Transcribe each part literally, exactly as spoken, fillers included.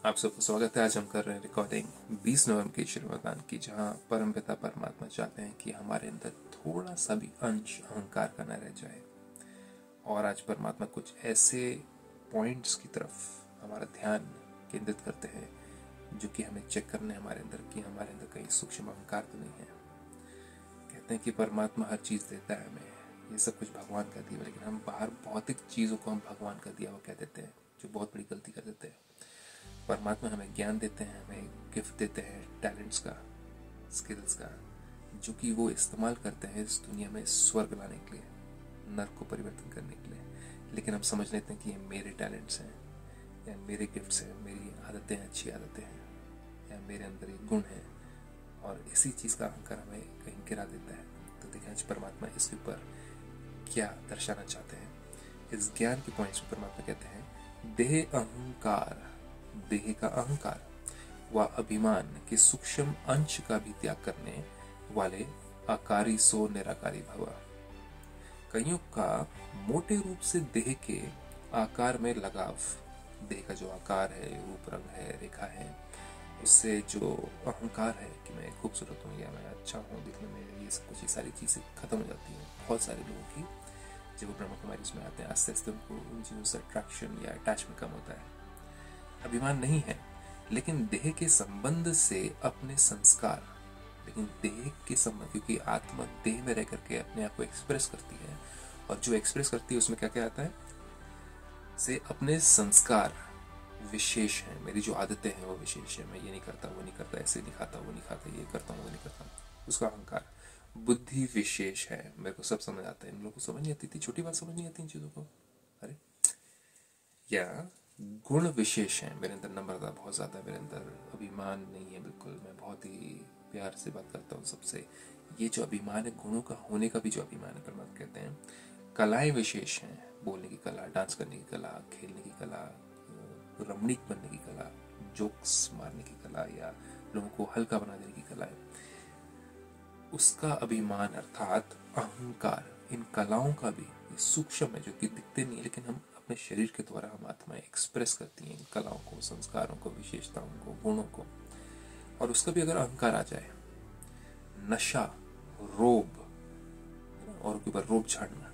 आप सबको स्वागत है। आज हम कर रहे हैं रिकॉर्डिंग बीस नवंबर की श्रीमद्भागवत की, जहाँ परमपिता परमात्मा चाहते हैं कि हमारे अंदर थोड़ा सा भी अंश अहंकार का न रह जाए। और आज परमात्मा कुछ ऐसे पॉइंट्स की तरफ हमारा ध्यान केंद्रित करते हैं जो कि हमें चेक करने हैं हमारे अंदर कि हमारे अंदर कहीं सूक्ष्म अहंकार तो नहीं है। कहते हैं कि परमात्मा हर चीज़ देता है हमें, ये सब कुछ भगवान का दिया, लेकिन हम बाहर भौतिक चीज़ों को हम भगवान का दिया हुआ कह देते हैं, जो बहुत बड़ी गलती कर देते हैं। परमात्मा हमें ज्ञान देते हैं, हमें गिफ्ट देते हैं, टैलेंट्स का, स्किल्स का, जो कि वो इस्तेमाल करते हैं इस दुनिया में स्वर्ग लाने के लिए, नर्क को परिवर्तन करने के लिए। लेकिन हम समझ लेते हैं कि ये मेरे टैलेंट्स हैं या मेरे गिफ्ट्स हैं, मेरी आदतें हैं, अच्छी आदतें हैं, या मेरे अंदर ये गुण है, और इसी चीज़ का अहंकार हमें कहीं गिरा देता है। तो देखें आज परमात्मा इसके ऊपर क्या दर्शाना चाहते हैं। इस ज्ञान के पॉइंट्स में परमात्मा कहते हैं, देह अहंकार, देह का अहंकार व अभिमान के सूक्ष्म अंश का भी त्याग करने वाले आकारी सो निराकारी भव। कईयों का मोटे रूप से देह के आकार में लगाव, देह का जो आकार है, रूप रंग है, रेखा है, उससे जो अहंकार है कि मैं खूबसूरत हूँ या मैं अच्छा हूँ दिखने में, ये सब कुछ ये सारी चीज़ें खत्म हो जाती हैं बहुत सारे लोगों की। जब वो ब्रह्म कुमारी इसमें आते हैं, आस्ते आस्ते उनको उन चीज़ों से अट्रैक्शन या अटैचमेंट कम होता है। अभिमान नहीं है, लेकिन देह के संबंध से अपने संस्कार, लेकिन देह के संबंध, क्योंकि आत्मा देह में रह करके अपने आप को एक्सप्रेस करती है, और जो एक्सप्रेस करती है उसमें क्या क्या आता है, से अपने संस्कार विशेष हैं। मेरी जो आदतें हैं वो विशेष है, मैं ये नहीं करता, वो नहीं करता, ऐसे नहीं खाता, वो नहीं खाता, ये करता हूँ, वो नहीं करता, उसका अहंकार। बुद्धि विशेष है, मेरे को सब समझ आता है, इन लोगों को समझ नहीं आती थी, छोटी बात समझ नहीं आती इन चीज़ों को। अरे या गुण विशेष है, मेरे अंदर नम्रता बहुत ज़्यादा, मेरे अंदर अभिमान नहीं है बिल्कुल, मैं बहुत ही प्यार से बात करता हूँ सबसे। ये जो अभिमान है, गुणों का होने का भी जो अभिमान है, परमात्मा कहते हैं। कलाएं विशेष हैं, बोलने की कला, डांस करने की कला, खेलने की कला, रमणीक बनने की कला, जोक्स मारने की कला, या लोगों को हल्का बना देने की कला है, उसका अभिमान अर्थात अहंकार। इन कलाओं का भी सूक्ष्म है, जो कि दिखते नहीं है, लेकिन हम अपने शरीर के द्वारा हम आत्मा एक्सप्रेस करती हैं इन कलाओं को, संस्कारों को, विशेषताओं को, गुणों को। और उसका भी अगर अहंकार आ जाए, नशा, रोब, और उनके ऊपर रोब झाड़ना,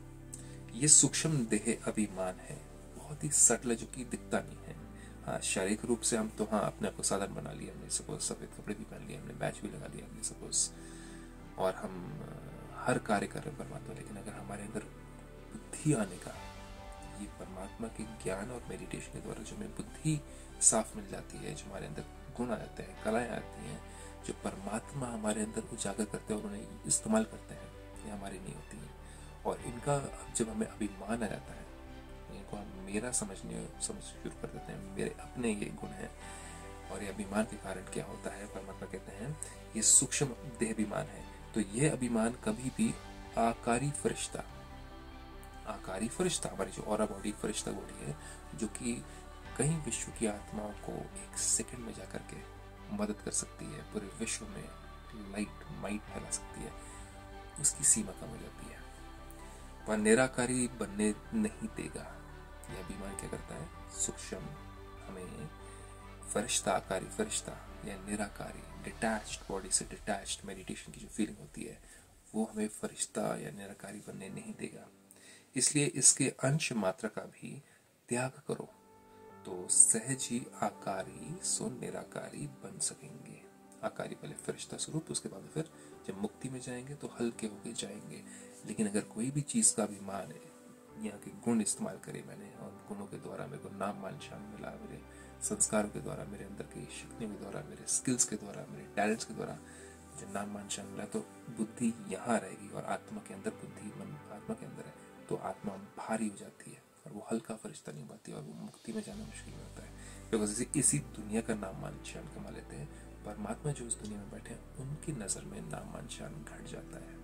ये सूक्ष्म देह अभिमान है, बहुत ही सटल, जो कि दिखता नहीं है। हाँ, शारीरिक रूप से हम तो हाँ अपने आप को साधन बना लिया हमने, सपोज सफेद कपड़े भी पहन लिए हमने, बैच भी लगा लिया हमने सपोज, और हम हर कार्य कर रहे हैं परमात्मा। लेकिन अगर हमारे अंदर बुद्धि आने का, ये परमात्मा के ज्ञान और मेडिटेशन के द्वारा जो हमें बुद्धि साफ मिल जाती है, जो हमारे अंदर गुण आ जाते हैं, कलाएं आती हैं, जो परमात्मा हमारे अंदर उजागर करते हैं और उन्हें इस्तेमाल करते हैं, ये हमारी नहीं होती हैं। और इनका जब हमें अभिमान आ जाता है, इनको हम मेरा समझने समझ शुरू कर देते हैं, मेरे अपने ये गुण हैं, और ये अभिमान के कारण क्या होता है, परमात्मा कहते हैं ये सूक्ष्म देह अभिमान है। तो ये अभिमान कभी भी आकारी फरिश्ता, आकारी फरिश्ता, हमारी जो ऑरा बॉडी फरिश्ता बॉडी है, जो कि कई विश्व की आत्माओं को एक सेकंड में जाकर के मदद कर सकती है, पूरे विश्व में लाइट माइट फैला सकती है, उसकी सीमा कम हो जाती है। वह निराकारी बनने नहीं देगा। यह अभिमान क्या करता है, सूक्ष्म हमें फरिश्ता, आकारी फरिश्ता या निराकारी, डिटैच्ड, बॉडी से डिटैच्ड मेडिटेशन की जो फीलिंग होती है, वो हमें फरिश्ता या निराकारी बनने नहीं देगा। इसलिए इसके अंश मात्रा का भी त्याग करो, तो सहज ही आकारी सो निराकारी बन सकेंगे। आकारी पहले फरिश्ता स्वरूप, उसके बाद फिर जब मुक्ति में जाएंगे तो हल्के होके जाएंगे। लेकिन अगर कोई भी चीज़ का अभिमान है, यहाँ के गुण इस्तेमाल करे मैंने, और गुणों के द्वारा मेरे को नाम मान शान मिला, मेरे संस्कारों के द्वारा, मेरे अंदर की शक्तियों के द्वारा, मेरे स्किल्स के द्वारा, मेरे टैलेंट्स के द्वारा जो नाम मान शान मिला, तो बुद्धि यहाँ रहेगी, और आत्मा के अंदर बुद्धि, मन आत्मा के अंदर है, तो आत्मा भारी हो जाती है और वो हल्का फरिश्ता नहीं पाती, और वो मुक्ति में जाना मुश्किल होता है। बिकॉज इसी दुनिया का नाम मान शान कमा लेते हैं। परमात्मा जो इस दुनिया में बैठे हैं, उनकी नज़र में नाम मान शान घट जाता है।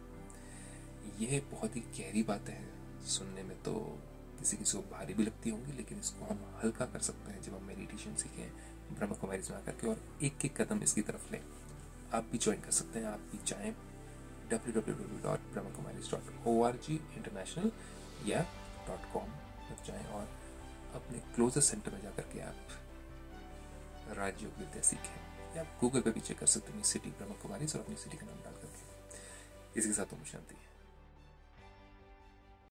यह बहुत ही गहरी बातें हैं, सुनने में तो किसी किसी को भारी भी लगती होंगी, लेकिन इसको हम हल्का कर सकते हैं जब हम मेडिटेशन सीखें ब्रह्म कुमारी में आकर के, और एक एक कदम इसकी तरफ लें। आप भी ज्वाइन कर सकते हैं, आप भी चाहें W W W dot Brahma Kumari dot O R G international या डॉट कॉम पर जाएँ, और अपने क्लोजेस्ट सेंटर में जाकर के आप राजयोग विद्या सीखें। या आप गूगल पे भी चेक कर सकते हैं सिटी ब्रह्म कुमारी और अपनी सिटी का नाम डाल करके। इसी के साथ ओम शांति।